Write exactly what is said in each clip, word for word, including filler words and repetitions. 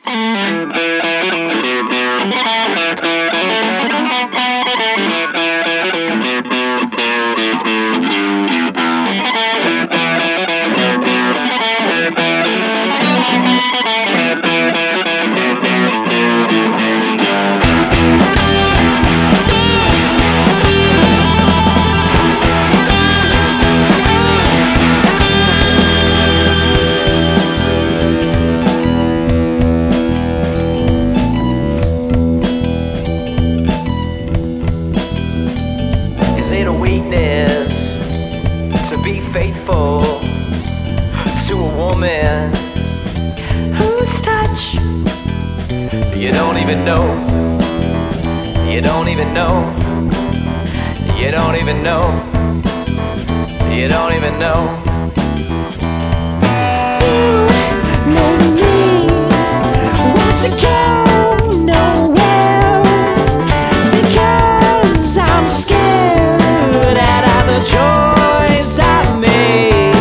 Is it a weakness to be faithful to a woman whose touch you don't even know? You don't even know. You don't even know. You don't even know. You made me want to go nowhere because I'm scared at all the choice I've made.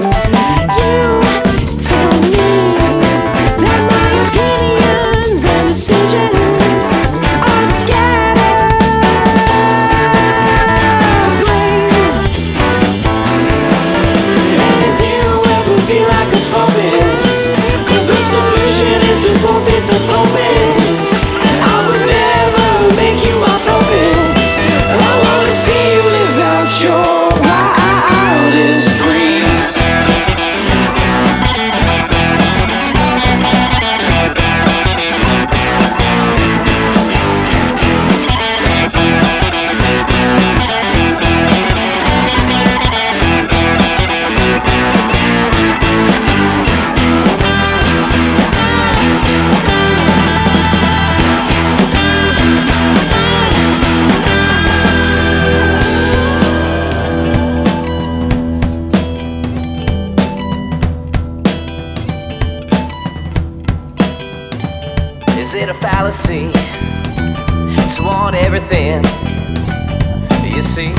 You tell me that my opinions and decisions are scattered. And if you ever feel like a puppet, the solution is to forfeit the pulpit. I would never make you my puppet. I wanna see you live out your wildest dreams. Is it a fallacy to want everything? You see?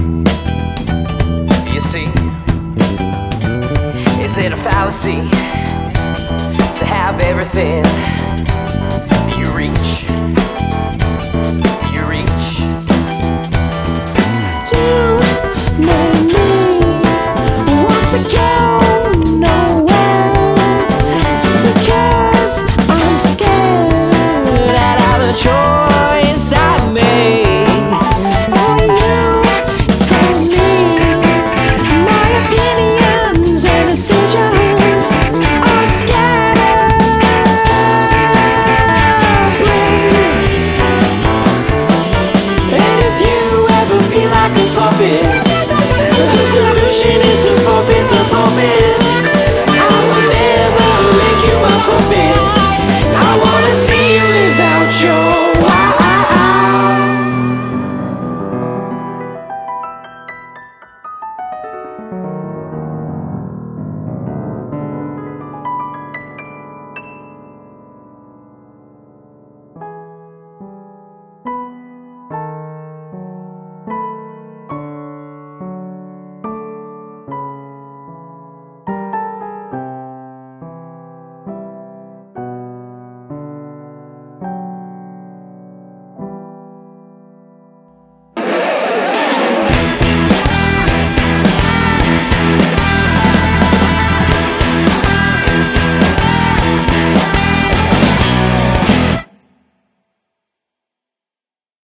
You see? Is it a fallacy to have everything?